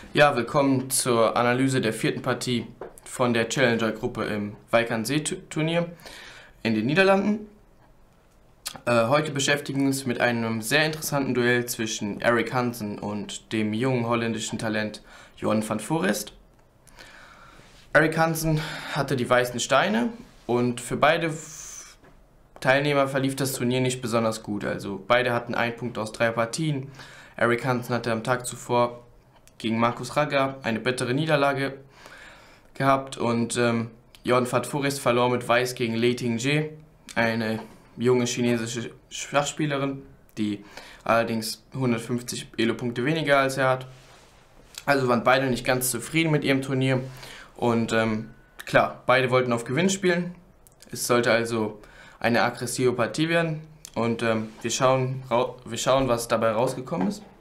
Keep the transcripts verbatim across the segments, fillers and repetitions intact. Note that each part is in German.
Ja, willkommen zur Analyse der vierten Partie von der Challenger-Gruppe im Walkernsee-Turnier in den Niederlanden. Äh, heute beschäftigen wir uns mit einem sehr interessanten Duell zwischen Erik Hansen und dem jungen holländischen Talent Johan van Foreest. Erik Hansen hatte die weißen Steine und für beide Teilnehmer verlief das Turnier nicht besonders gut. Also beide hatten einen Punkt aus drei Partien. Erik Hansen hatte am Tag zuvor gegen Marcus Ragga eine bittere Niederlage gehabt und ähm, Johan van Foreest verlor mit Weiß gegen Lei Ting-je, eine junge chinesische Schachspielerin, die allerdings hundertfünfzig Elo-Punkte weniger als er hat. Also waren beide nicht ganz zufrieden mit ihrem Turnier und ähm, klar, beide wollten auf Gewinn spielen. Es sollte also eine aggressive Partie werden und ähm, wir, schauen, wir schauen, was dabei rausgekommen ist.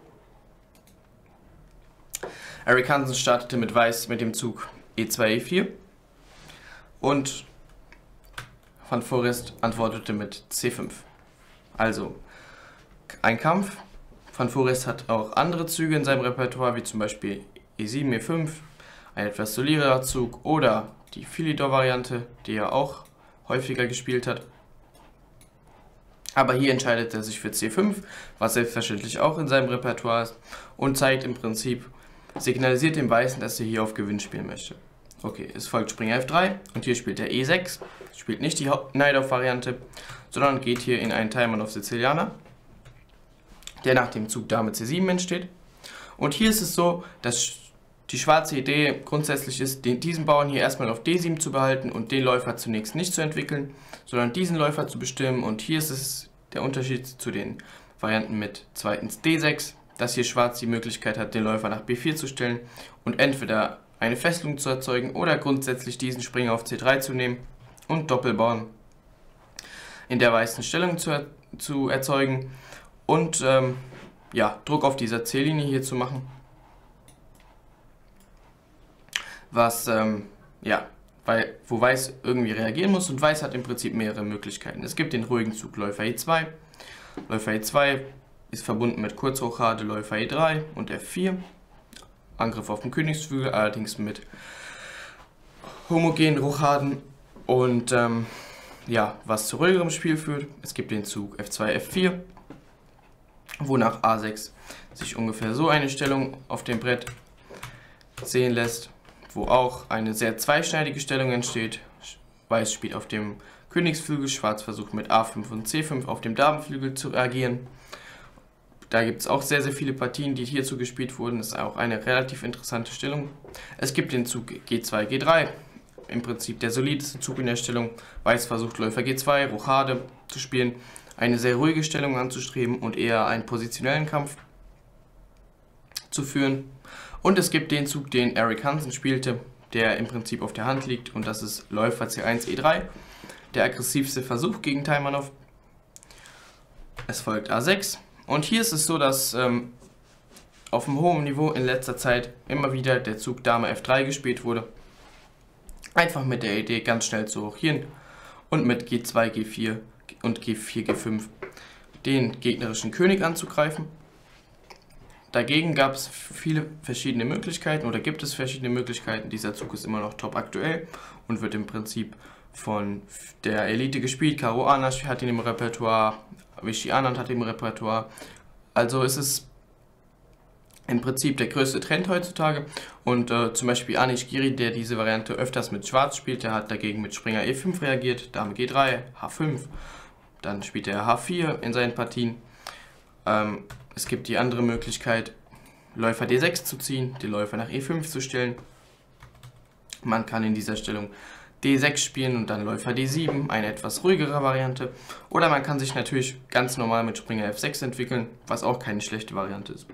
Erik Hansen startete mit Weiß mit dem Zug E zwei, E vier und Van Foreest antwortete mit C fünf. Also ein Kampf. Van Foreest hat auch andere Züge in seinem Repertoire, wie zum Beispiel E sieben, E fünf, ein etwas soliderer Zug oder die Philidor-Variante, die er auch häufiger gespielt hat. Aber hier entscheidet er sich für C fünf, was selbstverständlich auch in seinem Repertoire ist und zeigt im Prinzip, signalisiert dem Weißen, dass er hier auf Gewinn spielen möchte. Okay, es folgt Springer F drei und hier spielt er E sechs, spielt nicht die Najdorf-Variante, sondern geht hier in einen Taimanov auf Sizilianer, der nach dem Zug Dame C sieben entsteht. Und hier ist es so, dass die schwarze Idee grundsätzlich ist, den, diesen Bauern hier erstmal auf D sieben zu behalten und den Läufer zunächst nicht zu entwickeln, sondern diesen Läufer zu bestimmen. Und hier ist es der Unterschied zu den Varianten mit zweitens D sechs, dass hier Schwarz die Möglichkeit hat, den Läufer nach B vier zu stellen und entweder eine Fesselung zu erzeugen oder grundsätzlich diesen Springer auf C drei zu nehmen und Doppelbauern in der weißen Stellung zu, er zu erzeugen und ähm, ja, Druck auf dieser C-Linie hier zu machen. Was, ähm, ja, weil, wo Weiß irgendwie reagieren muss und Weiß hat im Prinzip mehrere Möglichkeiten. Es gibt den ruhigen Zug Läufer E zwei, Läufer E zwei ist verbunden mit Kurzrochade, Läufer E drei und F vier. Angriff auf den Königsflügel, allerdings mit homogenen Rochaden und ähm, ja, was zu ruhigerem Spiel führt. Es gibt den Zug F zwei, F vier, wonach A sechs sich ungefähr so eine Stellung auf dem Brett sehen lässt, wo auch eine sehr zweischneidige Stellung entsteht. Weiß spielt auf dem Königsflügel, Schwarz versucht mit A fünf und C fünf auf dem Damenflügel zu agieren. Da gibt es auch sehr, sehr viele Partien, die hierzu gespielt wurden. Das ist auch eine relativ interessante Stellung. Es gibt den Zug G zwei, G drei. Im Prinzip der solideste Zug in der Stellung. Weiß versucht Läufer G zwei, Rochade zu spielen, eine sehr ruhige Stellung anzustreben und eher einen positionellen Kampf zu führen. Und es gibt den Zug, den Erik Hansen spielte, der im Prinzip auf der Hand liegt. Und das ist Läufer C eins, E drei. Der aggressivste Versuch gegen Taimanov. Es folgt A sechs. Und hier ist es so, dass ähm, auf einem hohen Niveau in letzter Zeit immer wieder der Zug Dame F drei gespielt wurde. Einfach mit der Idee, ganz schnell zu rochieren und mit G zwei, G vier und G vier, G fünf den gegnerischen König anzugreifen. Dagegen gab es viele verschiedene Möglichkeiten oder gibt es verschiedene Möglichkeiten. Dieser Zug ist immer noch top aktuell und wird im Prinzip von der Elite gespielt. Karo Anasch hat ihn im Repertoire, Vishy Anand hat ihn im Repertoire. Also ist es im Prinzip der größte Trend heutzutage. Und äh, zum Beispiel Anish Giri, der diese Variante öfters mit Schwarz spielt, der hat dagegen mit Springer E fünf reagiert, Dame G drei, H fünf. Dann spielt er H vier in seinen Partien. Ähm, es gibt die andere Möglichkeit, Läufer D sechs zu ziehen, die Läufer nach E fünf zu stellen. Man kann in dieser Stellung D sechs spielen und dann Läufer D sieben, eine etwas ruhigere Variante. Oder man kann sich natürlich ganz normal mit Springer F sechs entwickeln, was auch keine schlechte Variante ist.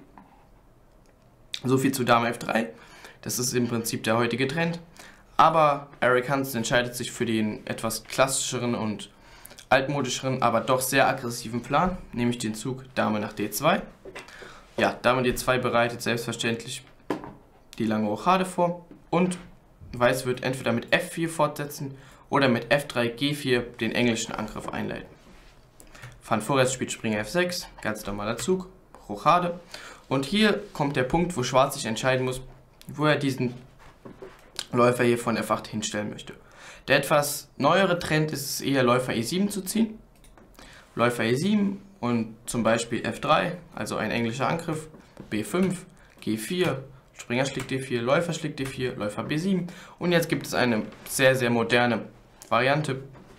So viel zu Dame F drei. Das ist im Prinzip der heutige Trend. Aber Erik Hansen entscheidet sich für den etwas klassischeren und altmodischeren, aber doch sehr aggressiven Plan, nämlich den Zug Dame nach D zwei. Ja, Dame D zwei bereitet selbstverständlich die lange Rochade vor und Weiß wird entweder mit F vier fortsetzen oder mit F drei, G vier den englischen Angriff einleiten. Van Foreest spielt Springer F sechs, ganz normaler Zug, Rochade. Und hier kommt der Punkt, wo Schwarz sich entscheiden muss, wo er diesen Läufer hier von F acht hinstellen möchte. Der etwas neuere Trend ist es eher, Läufer E sieben zu ziehen. Läufer E sieben und zum Beispiel F drei, also ein englischer Angriff, B fünf, G vier, Springer schlägt D vier, Läufer schlägt D vier, Läufer B sieben. Und jetzt gibt es eine sehr, sehr moderne Variante,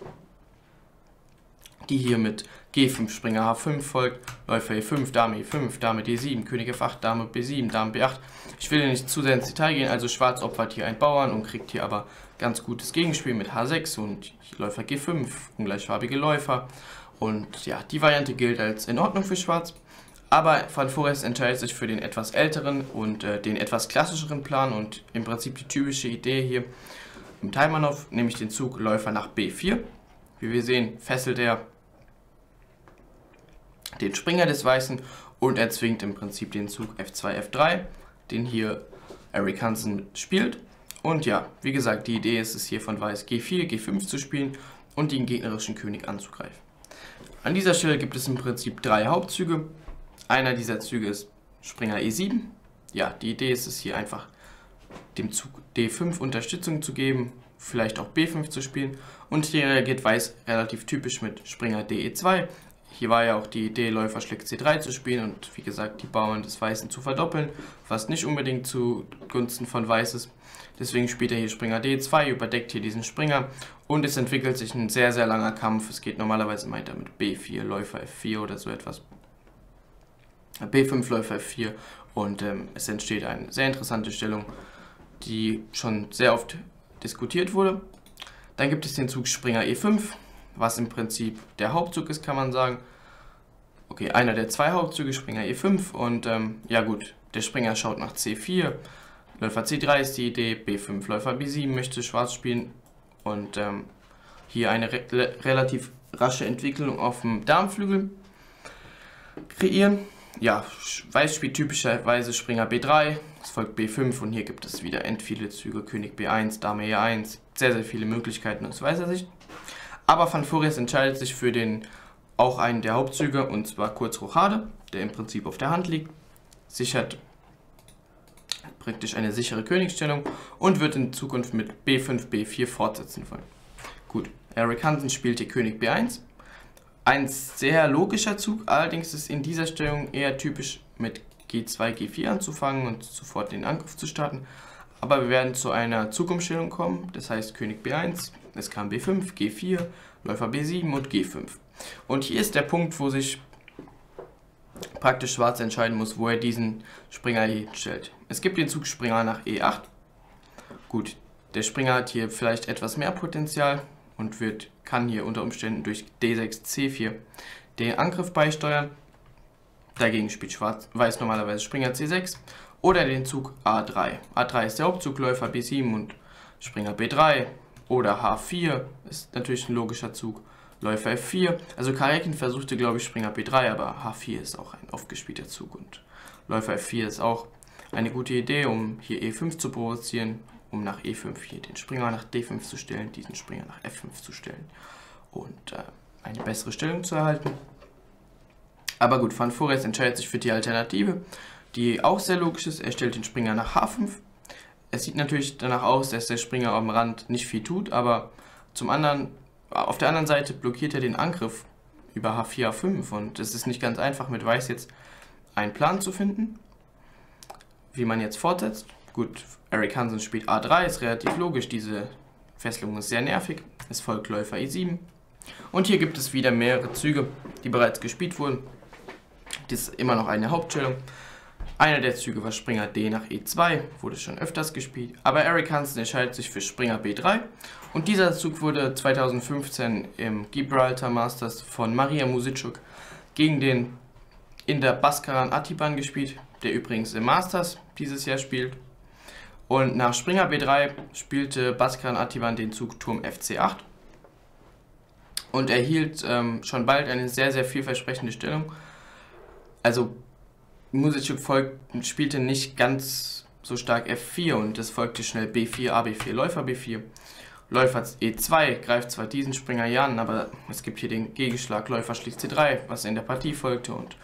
die hier mit G fünf, Springer H fünf folgt, Läufer E fünf, Dame E fünf, Dame D sieben, König F acht, Dame B sieben, Dame B acht. Ich will hier nicht zu sehr ins Detail gehen, also Schwarz opfert hier einen Bauern und kriegt hier aber ganz gutes Gegenspiel mit H sechs und Läufer G fünf, ungleichfarbige Läufer. Und ja, die Variante gilt als in Ordnung für Schwarz. Aber Van Foreest entscheidet sich für den etwas älteren und äh, den etwas klassischeren Plan und im Prinzip die typische Idee hier im Taimanov, nämlich den Zug Läufer nach B vier. Wie wir sehen, fesselt er den Springer des Weißen und erzwingt im Prinzip den Zug F zwei, F drei, den hier Eric Hansen spielt. Und ja, wie gesagt, die Idee ist es hier von Weiß G vier, G fünf zu spielen und den gegnerischen König anzugreifen. An dieser Stelle gibt es im Prinzip drei Hauptzüge. Einer dieser Züge ist Springer E sieben. Ja, die Idee ist es hier einfach dem Zug D fünf Unterstützung zu geben, vielleicht auch B fünf zu spielen. Und hier reagiert Weiß relativ typisch mit Springer D E zwei. Hier war ja auch die Idee, Läufer schlägt C drei zu spielen und wie gesagt die Bauern des Weißen zu verdoppeln, was nicht unbedingt zugunsten von Weiß ist. Deswegen spielt er hier Springer D zwei, überdeckt hier diesen Springer und es entwickelt sich ein sehr, sehr langer Kampf. Es geht normalerweise weiter mit B vier, Läufer F vier oder so etwas. B fünf, Läufer F vier und ähm, es entsteht eine sehr interessante Stellung, die schon sehr oft diskutiert wurde. Dann gibt es den Zug Springer E fünf, was im Prinzip der Hauptzug ist, kann man sagen. Okay, einer der zwei Hauptzüge, Springer E fünf und ähm, ja gut, der Springer schaut nach C vier, Läufer C drei ist die Idee, B fünf, Läufer B sieben möchte Schwarz spielen und ähm, hier eine re relativ rasche Entwicklung auf dem Darmflügel kreieren. Ja, Weiß spielt typischerweise Springer B drei, es folgt B fünf und hier gibt es wieder end viele Züge, König B eins, Dame E eins, sehr, sehr viele Möglichkeiten aus weißer Sicht. Aber Van Foreest entscheidet sich für den auch einen der Hauptzüge, und zwar kurz Rochade, der im Prinzip auf der Hand liegt, sichert praktisch eine sichere Königsstellung und wird in Zukunft mit B fünf, B vier fortsetzen wollen. Gut, Eric Hansen spielt hier König B eins. Ein sehr logischer Zug, allerdings ist in dieser Stellung eher typisch mit G zwei, G vier anzufangen und sofort den Angriff zu starten. Aber wir werden zu einer Zugumstellung kommen, das heißt König B eins, es kam B fünf, G vier, Läufer B sieben und G fünf. Und hier ist der Punkt, wo sich praktisch Schwarz entscheiden muss, wo er diesen Springer hier stellt. Es gibt den Zug Springer nach E acht. Gut, der Springer hat hier vielleicht etwas mehr Potenzial und wird, kann hier unter Umständen durch D sechs, C vier den Angriff beisteuern. Dagegen spielt Schwarz, Weiß normalerweise Springer C sechs oder den Zug A drei. A drei ist der Hauptzug, Läufer B sieben und Springer B drei oder H vier ist natürlich ein logischer Zug, Läufer F vier. Also Karjakin versuchte, glaube ich, Springer B drei, aber H vier ist auch ein oft gespielter Zug und Läufer F vier ist auch eine gute Idee, um hier E fünf zu provozieren, um nach E fünf hier den Springer nach D fünf zu stellen, diesen Springer nach F fünf zu stellen und äh, eine bessere Stellung zu erhalten. Aber gut, Van Foreest entscheidet sich für die Alternative, die auch sehr logisch ist. Er stellt den Springer nach H fünf. Es sieht natürlich danach aus, dass der Springer am Rand nicht viel tut, aber zum anderen, auf der anderen Seite blockiert er den Angriff über H vier, H fünf und es ist nicht ganz einfach mit Weiß jetzt einen Plan zu finden, wie man jetzt fortsetzt. Gut, Eric Hansen spielt A drei, ist relativ logisch, diese Fesselung ist sehr nervig. Es folgt Läufer E sieben und hier gibt es wieder mehrere Züge, die bereits gespielt wurden. Das ist immer noch eine Hauptstellung. Einer der Züge war Springer D nach E zwei, wurde schon öfters gespielt, aber Eric Hansen entscheidet sich für Springer B drei und dieser Zug wurde zweitausendfünfzehn im Gibraltar Masters von Maria Muzichuk gegen den Inder Bhaskaran Atiban gespielt, der übrigens im Masters dieses Jahr spielt. Und nach Springer B drei spielte Bhaskaran Atiban den Zug Turm F C acht und erhielt ähm, schon bald eine sehr, sehr vielversprechende Stellung. Also Muzichuk spielte nicht ganz so stark F vier und es folgte schnell B vier, A B vier, Läufer B vier. Läufer E zwei greift zwar diesen Springer hier an, aber es gibt hier den Gegenschlag Läufer schlägt C drei, was in der Partie folgte und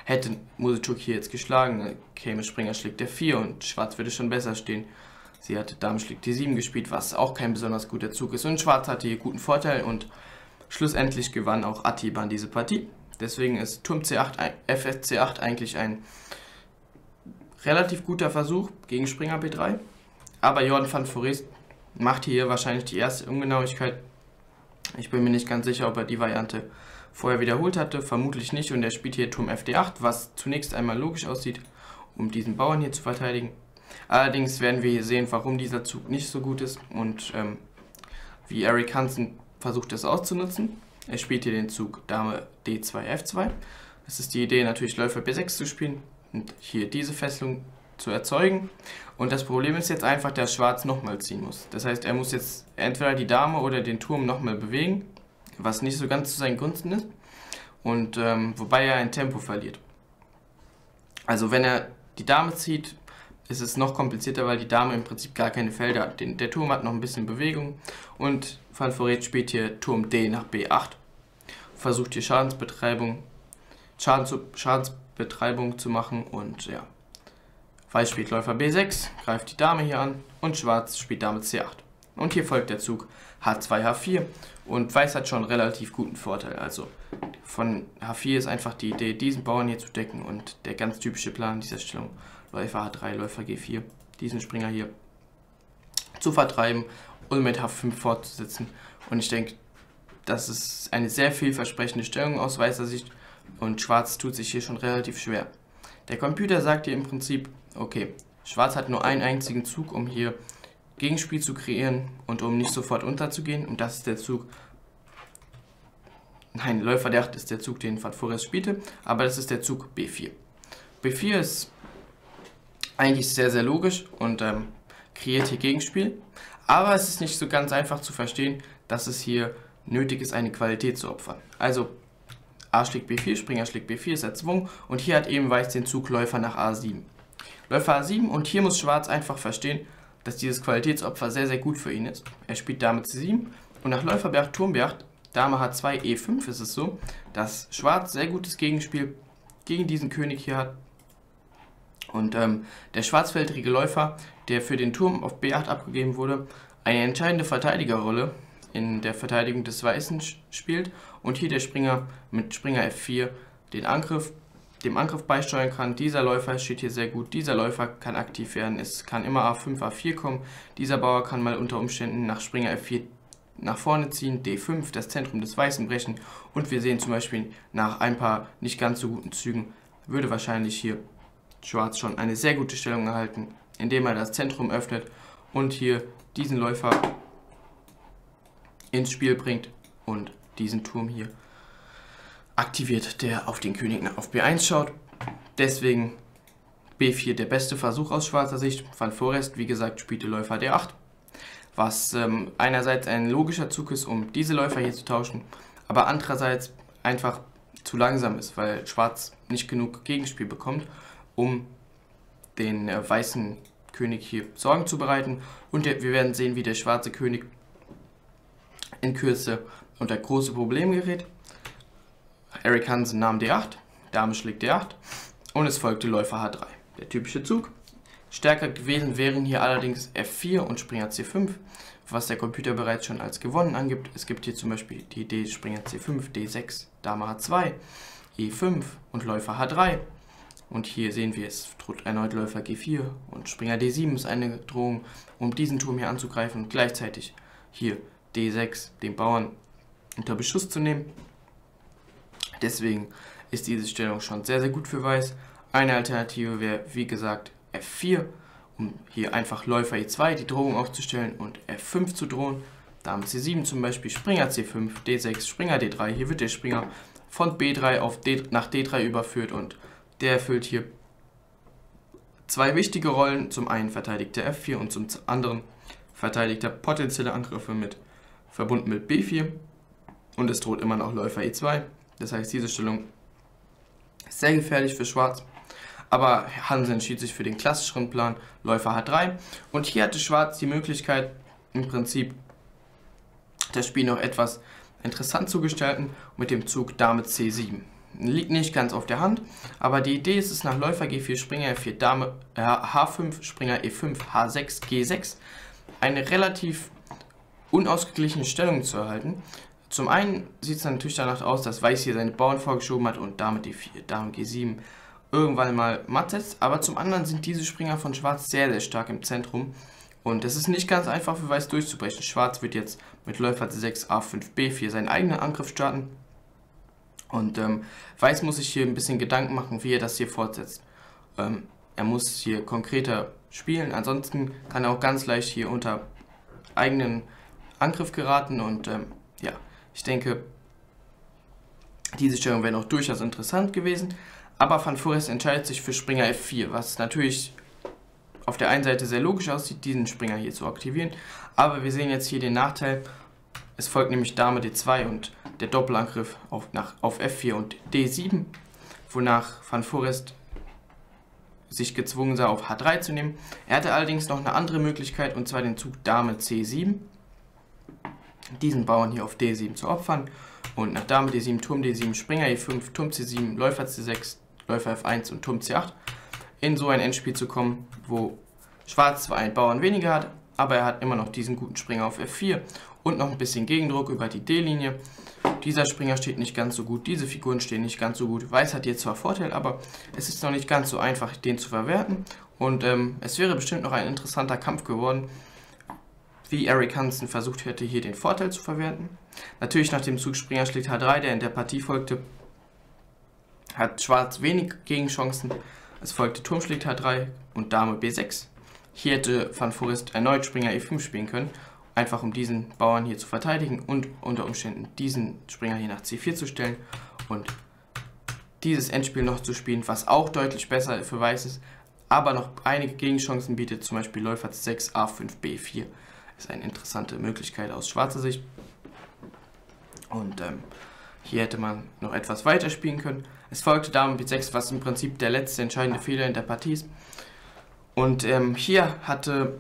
Hätte Murzyczuk hier jetzt geschlagen, käme Springer schlägt D vier und Schwarz würde schon besser stehen. Sie hatte Dame schlägt D sieben gespielt, was auch kein besonders guter Zug ist. Und Schwarz hatte hier guten Vorteil und schlussendlich gewann auch Atiban diese Partie. Deswegen ist Turm C acht, F C acht eigentlich ein relativ guter Versuch gegen Springer B drei. Aber Jordan van Foreest macht hier wahrscheinlich die erste Ungenauigkeit. Ich bin mir nicht ganz sicher, ob er die Variante vorher wiederholt hatte. Vermutlich nicht. Und er spielt hier Turm F D acht, was zunächst einmal logisch aussieht, um diesen Bauern hier zu verteidigen. Allerdings werden wir hier sehen, warum dieser Zug nicht so gut ist und ähm, wie Eric Hansen versucht es auszunutzen. Er spielt hier den Zug Dame D zwei F zwei. Das ist die Idee, natürlich Läufer B sechs zu spielen und hier diese Fesselung zu erzeugen. Und das Problem ist jetzt einfach, dass Schwarz nochmal ziehen muss. Das heißt, er muss jetzt entweder die Dame oder den Turm nochmal bewegen, was nicht so ganz zu seinen Gunsten ist. Und ähm, wobei er ein Tempo verliert. Also wenn er die Dame zieht, ist es noch komplizierter, weil die Dame im Prinzip gar keine Felder hat. Den, der Turm hat noch ein bisschen Bewegung und Van Foreest spielt hier Turm D nach B acht. Versucht hier Schadensbetreibung, Schadens, Schadensbetreibung zu machen und ja. Weiß spielt Läufer B sechs, greift die Dame hier an und Schwarz spielt Dame C acht. Und hier folgt der Zug H zwei H vier und Weiß hat schon relativ guten Vorteil. Also von H vier ist einfach die Idee, diesen Bauern hier zu decken und der ganz typische Plan dieser Stellung. Läufer H drei, Läufer G vier, diesen Springer hier zu vertreiben und mit H fünf fortzusetzen. Und ich denke, das ist eine sehr vielversprechende Stellung aus weißer Sicht und Schwarz tut sich hier schon relativ schwer. Der Computer sagt hier im Prinzip, okay, Schwarz hat nur einen einzigen Zug, um hier Gegenspiel zu kreieren und um nicht sofort unterzugehen. Und das ist der Zug, nein, Läufer D acht ist der Zug, den Van Foreest spielte, aber das ist der Zug B vier. B vier ist eigentlich sehr, sehr logisch und ähm, kreiert hier Gegenspiel. Aber es ist nicht so ganz einfach zu verstehen, dass es hier nötig ist, eine Qualität zu opfern. Also A schlägt B vier, Springer schlägt B vier, ist erzwungen. Und hier hat eben Weiß den Zug Läufer nach A sieben. Läufer A sieben und hier muss Schwarz einfach verstehen, dass dieses Qualitätsopfer sehr, sehr gut für ihn ist. Er spielt Dame C sieben und nach Läufer B acht, Turm B acht, Dame H zwei, E fünf ist es so, dass Schwarz sehr gutes Gegenspiel gegen diesen König hier hat. Und ähm, der schwarzfeldrige Läufer, der für den Turm auf B acht abgegeben wurde, eine entscheidende Verteidigerrolle in der Verteidigung des Weißen spielt und hier der Springer mit Springer F vier den Angriff, dem Angriff beisteuern kann. Dieser Läufer steht hier sehr gut, dieser Läufer kann aktiv werden, es kann immer A fünf, A vier kommen, dieser Bauer kann mal unter Umständen nach Springer F vier nach vorne ziehen, D fünf, das Zentrum des Weißen brechen und wir sehen zum Beispiel nach ein paar nicht ganz so guten Zügen würde wahrscheinlich hier Schwarz schon eine sehr gute Stellung erhalten, indem er das Zentrum öffnet und hier diesen Läufer ins Spiel bringt und diesen Turm hier aktiviert, der auf den König auf B eins schaut. Deswegen B vier der beste Versuch aus schwarzer Sicht. Van Foreest, wie gesagt, spielte Läufer D acht, was ähm, einerseits ein logischer Zug ist, um diese Läufer hier zu tauschen, aber andererseits einfach zu langsam ist, weil Schwarz nicht genug Gegenspiel bekommt, um den äh, weißen König hier Sorgen zu bereiten. Und der, wir werden sehen, wie der schwarze König in Kürze unter große Probleme gerät. Eric Hansen nahm D acht, Dame schlägt D acht und es folgte Läufer H drei. Der typische Zug. Stärker gewesen wären hier allerdings F vier und Springer C fünf, was der Computer bereits schon als gewonnen angibt. Es gibt hier zum Beispiel die Idee Springer C fünf, D sechs, Dame H zwei, E fünf und Läufer H drei. Und hier sehen wir, es droht erneut Läufer G vier und Springer D sieben ist eine Drohung, um diesen Turm hier anzugreifen und gleichzeitig hier D sechs, den Bauern, unter Beschuss zu nehmen. Deswegen ist diese Stellung schon sehr, sehr gut für Weiß. Eine Alternative wäre, wie gesagt, F vier, um hier einfach Läufer E zwei die Drohung aufzustellen und F fünf zu drohen. Dame C sieben zum Beispiel, Springer C fünf, D sechs, Springer D drei. Hier wird der Springer von B drei auf D, nach D drei überführt und der erfüllt hier zwei wichtige Rollen. Zum einen verteidigt er F vier und zum anderen verteidigt er potenzielle Angriffe mit, verbunden mit B vier. Und es droht immer noch Läufer E zwei. Das heißt, diese Stellung ist sehr gefährlich für Schwarz. Aber Hansen entschied sich für den klassischeren Plan, Läufer H drei. Und hier hatte Schwarz die Möglichkeit, im Prinzip das Spiel noch etwas interessant zu gestalten mit dem Zug Dame C sieben. Liegt nicht ganz auf der Hand, aber die Idee ist es, nach Läufer G vier, Springer F vier, Dame äh, H fünf, Springer E fünf, H sechs, G sechs eine relativ unausgeglichene Stellung zu erhalten. Zum einen sieht es natürlich danach aus, dass Weiß hier seine Bauern vorgeschoben hat und Dame D vier, Dame G sieben irgendwann mal matt setzt, aber zum anderen sind diese Springer von Schwarz sehr, sehr stark im Zentrum und es ist nicht ganz einfach für Weiß durchzubrechen. Schwarz wird jetzt mit Läufer C sechs, A fünf, B vier seinen eigenen Angriff starten und ähm, Weiß muss sich hier ein bisschen Gedanken machen, wie er das hier fortsetzt. Ähm, er muss hier konkreter spielen, ansonsten kann er auch ganz leicht hier unter eigenen Angriff geraten und ähm, ja, ich denke, diese Stellung wäre noch durchaus interessant gewesen. Aber Van Foreest entscheidet sich für Springer F vier, was natürlich auf der einen Seite sehr logisch aussieht, diesen Springer hier zu aktivieren. Aber wir sehen jetzt hier den Nachteil, es folgt nämlich Dame D zwei und der Doppelangriff auf, nach, auf F vier und D sieben, wonach Van Foreest sich gezwungen sah, auf H drei zu nehmen. Er hatte allerdings noch eine andere Möglichkeit, und zwar den Zug Dame C sieben, diesen Bauern hier auf D sieben zu opfern. Und nach Dame D sieben, Turm D sieben, Springer E fünf, Turm C sieben, Läufer C sechs, Läufer F eins und Turm C acht in so ein Endspiel zu kommen, wo Schwarz zwar einen Bauern weniger hat, aber er hat immer noch diesen guten Springer auf F vier und noch ein bisschen Gegendruck über die D-Linie. Dieser Springer steht nicht ganz so gut, diese Figuren stehen nicht ganz so gut. Weiß hat jetzt zwar Vorteil, aber es ist noch nicht ganz so einfach, den zu verwerten. Und ähm, es wäre bestimmt noch ein interessanter Kampf geworden, wie Eric Hansen versucht hätte, hier den Vorteil zu verwerten. Natürlich nach dem Zug Springer schlägt H drei, der in der Partie folgte, hat Schwarz wenig Gegenchancen. Es folgte Turm schlägt H drei und Dame B sechs. Hier hätte Van Foreest erneut Springer E fünf spielen können, einfach um diesen Bauern hier zu verteidigen und unter Umständen diesen Springer hier nach C vier zu stellen und dieses Endspiel noch zu spielen, was auch deutlich besser für Weiß ist, aber noch einige Gegenchancen bietet, zum Beispiel Läufer C sechs, A fünf, B vier. Ist eine interessante Möglichkeit aus schwarzer Sicht. Und ähm, hier hätte man noch etwas weiter spielen können. Es folgte Dame B sechs, was im Prinzip der letzte entscheidende Fehler in der Partie ist. Und ähm, hier hatte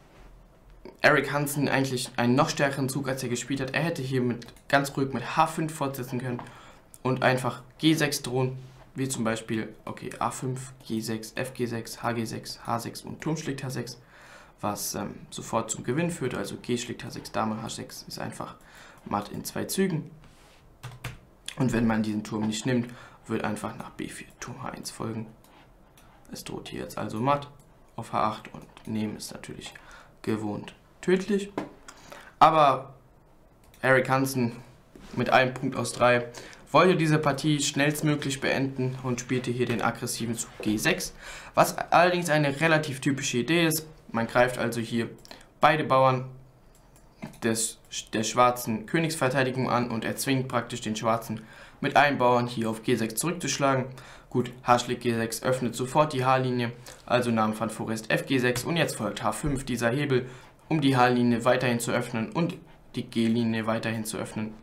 Eric Hansen eigentlich einen noch stärkeren Zug, als er gespielt hat. Er hätte hier mit, ganz ruhig mit H fünf fortsetzen können und einfach G sechs drohen, wie zum Beispiel, okay, A fünf, G sechs, F G sechs, H G sechs, H sechs und Turm schlägt H sechs, was ähm, sofort zum Gewinn führt. Also G schlägt H sechs, Dame H sechs ist einfach matt in zwei Zügen. Und wenn man diesen Turm nicht nimmt, wird einfach nach B vier Turm H eins folgen. Es droht hier jetzt also matt auf H acht und nehmen ist natürlich gewohnt tödlich. Aber Eric Hansen mit einem Punkt aus drei wollte diese Partie schnellstmöglich beenden und spielte hier den aggressiven Zug G sechs, was allerdings eine relativ typische Idee ist. Man greift also hier beide Bauern des, der schwarzen Königsverteidigung an und erzwingt praktisch den Schwarzen mit einem Bauern hier auf G sechs zurückzuschlagen. Gut, H schlägt G sechs öffnet sofort die H-Linie, also nahm Van Foreest F G sechs und jetzt folgt H fünf, dieser Hebel, um die H-Linie weiterhin zu öffnen und die G-Linie weiterhin zu öffnen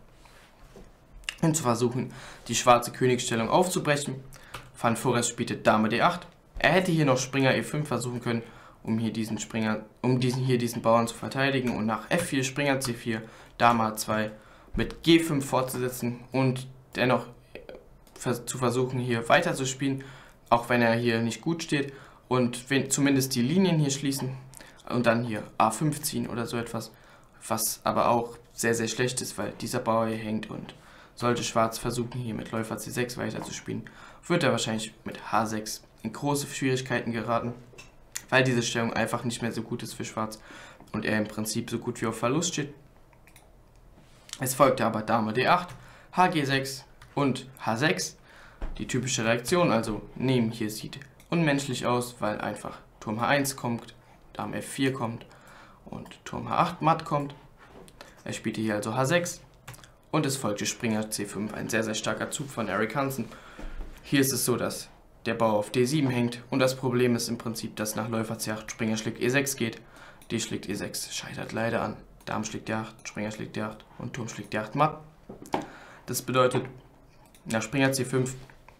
und zu versuchen, die schwarze Königsstellung aufzubrechen. Van Foreest spielte Dame D acht. Er hätte hier noch Springer E fünf versuchen können, um hier diesen Springer, um diesen hier diesen Bauern zu verteidigen und nach F vier, Springer C vier, Dame H zwei mit G fünf fortzusetzen und dennoch zu versuchen, hier weiter zu spielen, auch wenn er hier nicht gut steht, und wenn zumindest die Linien hier schließen und dann hier A fünf ziehen oder so etwas, was aber auch sehr, sehr schlecht ist, weil dieser Bauer hier hängt, und sollte Schwarz versuchen, hier mit Läufer C sechs weiter zu spielen, wird er wahrscheinlich mit H sechs in große Schwierigkeiten geraten, weil diese Stellung einfach nicht mehr so gut ist für Schwarz und er im Prinzip so gut wie auf Verlust steht. Es folgte aber Dame D acht, H G sechs und H sechs. Die typische Reaktion, also nehmen hier, sieht unmenschlich aus, weil einfach Turm H eins kommt, Dame F vier kommt und Turm H acht matt kommt. Er spielte hier also H sechs und es folgte Springer C fünf, ein sehr, sehr starker Zug von Eric Hansen. Hier ist es so, dass der Bauer auf D sieben hängt und das Problem ist im Prinzip, dass nach Läufer C acht Springer schlägt E sechs geht, D schlägt E sechs, scheitert leider an, Dame schlägt D acht, Springer schlägt D acht und Turm schlägt D acht matt. Das bedeutet, nach Springer C fünf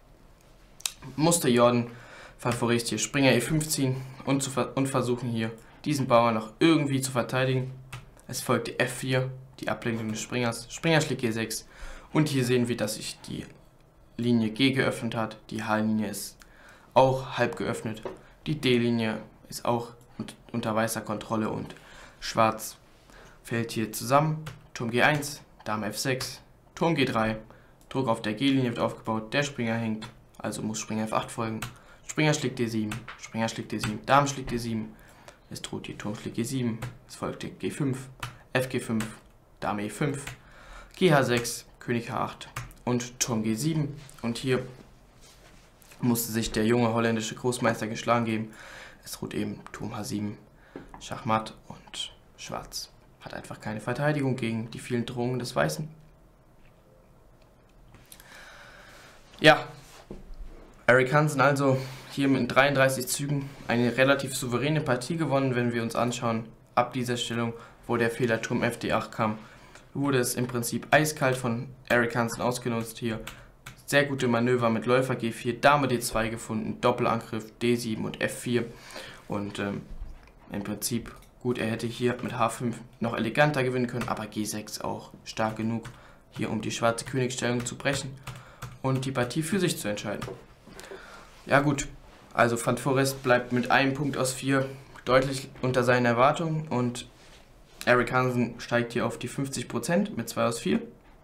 musste Jordan Van Foreest hier Springer E fünf ziehen und, zu ver und versuchen hier diesen Bauern noch irgendwie zu verteidigen. Es folgte F vier, die Ablenkung des Springers, Springer schlägt G sechs und hier sehen wir, dass sich die Linie G geöffnet hat. Die H-Linie ist auch halb geöffnet. Die D-Linie ist auch unter weißer Kontrolle und Schwarz fällt hier zusammen. Turm G eins, Dame F sechs, Turm G drei, Druck auf der G-Linie wird aufgebaut, der Springer hängt, also muss Springer F acht folgen. Springer schlägt D sieben, Springer schlägt D sieben, Dame schlägt D sieben, es droht hier Turm schlägt G sieben, es folgt G fünf, F G fünf, Dame E fünf, G H sechs, König H acht und Turm G sieben. Und hier musste sich der junge holländische Großmeister geschlagen geben. Es droht eben Turm H sieben, Schachmatt und Schwarz hat einfach keine Verteidigung gegen die vielen Drohungen des Weißen. Ja, Eric Hansen also hier mit dreiunddreißig Zügen eine relativ souveräne Partie gewonnen. Wenn wir uns anschauen, ab dieser Stellung, wo der Fehler Turm F D acht kam, wurde es im Prinzip eiskalt von Eric Hansen ausgenutzt. Hier sehr gute Manöver mit Läufer G vier, Dame D zwei gefunden, Doppelangriff D sieben und F vier. Und ähm, im Prinzip gut, er hätte hier mit H fünf noch eleganter gewinnen können, aber G sechs auch stark genug, hier um die schwarze Königsstellung zu brechen und die Partie für sich zu entscheiden. Ja gut, also Van Foreest bleibt mit einem Punkt aus vier deutlich unter seinen Erwartungen und Eric Hansen steigt hier auf die fünfzig Prozent mit zwei aus vier.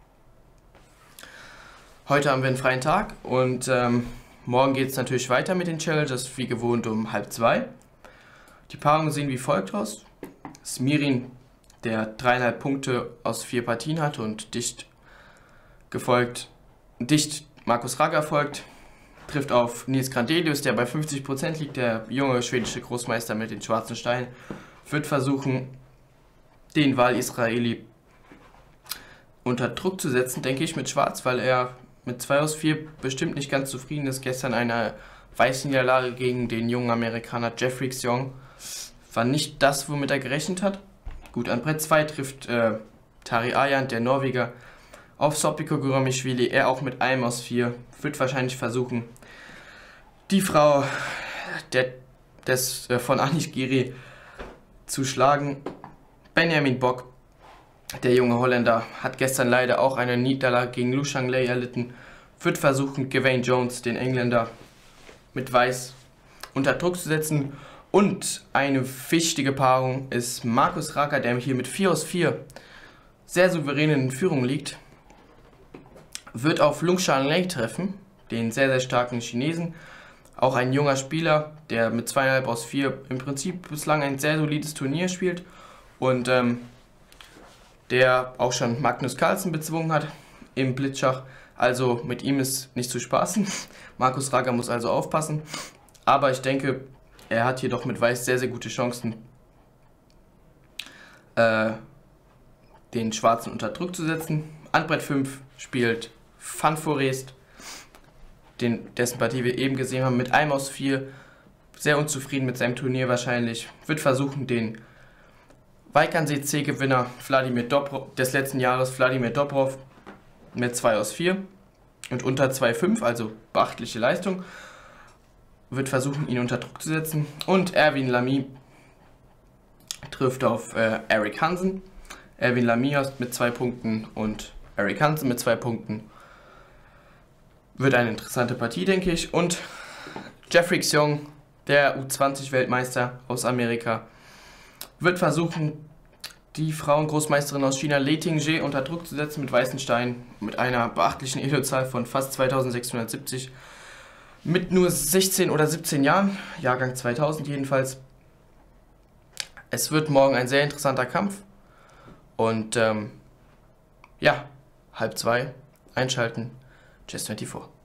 Heute haben wir einen freien Tag und ähm, morgen geht es natürlich weiter mit den Challenges, wie gewohnt um halb zwei. Die Paarungen sehen wie folgt aus. Smirin, der dreieinhalb Punkte aus vier Partien hatte und dicht gefolgt, dicht Markus Ragger folgt, trifft auf Nils Grandelius, der bei fünfzig Prozent liegt, der junge schwedische Großmeister mit den schwarzen Steinen, wird versuchen, den Wahl-Israeli unter Druck zu setzen, denke ich, mit Schwarz, weil er mit zwei aus vier bestimmt nicht ganz zufrieden ist. Gestern eine weiße Niederlage gegen den jungen Amerikaner Jeffrey Xiong war nicht das, womit er gerechnet hat. Gut, an Brett zwei trifft äh, Tari Ayant, der Norweger, auf Sopiko Guramischwili, er auch mit einem aus vier, wird wahrscheinlich versuchen, die Frau der, des, äh, von Anish Giri zu schlagen. Benjamin Bock, der junge Holländer, hat gestern leider auch eine Niederlage gegen Lu Shanglei erlitten, wird versuchen, Gavin Jones, den Engländer, mit Weiß unter Druck zu setzen. Und eine wichtige Paarung ist Markus Ragger, der hier mit vier aus vier sehr souverän in Führung liegt, wird auf Lu Shanglei treffen, den sehr, sehr starken Chinesen. Auch ein junger Spieler, der mit zweieinhalb aus vier im Prinzip bislang ein sehr solides Turnier spielt und ähm, der auch schon Magnus Carlsen bezwungen hat im Blitzschach. Also mit ihm ist nicht zu spaßen. Markus Ragger muss also aufpassen. Aber ich denke, er hat hier doch mit Weiß sehr, sehr gute Chancen, äh, den Schwarzen unter Druck zu setzen. An Brett fünf spielt Van Foreest, den, dessen Partie wir eben gesehen haben, mit einem aus vier. Sehr unzufrieden mit seinem Turnier wahrscheinlich. Wird versuchen, den Weikernsee C-Gewinner Wladimir Dobrov des letzten Jahres, Wladimir Dobrov, mit zwei aus vier und unter zwei Komma fünf, also beachtliche Leistung, wird versuchen, ihn unter Druck zu setzen. Und Erwin Lamy trifft auf äh, Eric Hansen. Erwin Lamy mit zwei Punkten und Eric Hansen mit zwei Punkten. Wird eine interessante Partie, denke ich. Und Jeffrey Xiong, der U zwanzig Weltmeister aus Amerika, wird versuchen, die Frauengroßmeisterin aus China, Li Tingjie, unter Druck zu setzen mit weißen Steinen, mit einer beachtlichen Elozahl von fast zweitausendsechshundertsiebzig, mit nur sechzehn oder siebzehn Jahren, Jahrgang zweitausend jedenfalls. Es wird morgen ein sehr interessanter Kampf und ähm, ja, halb zwei, einschalten, Chess vierundzwanzig.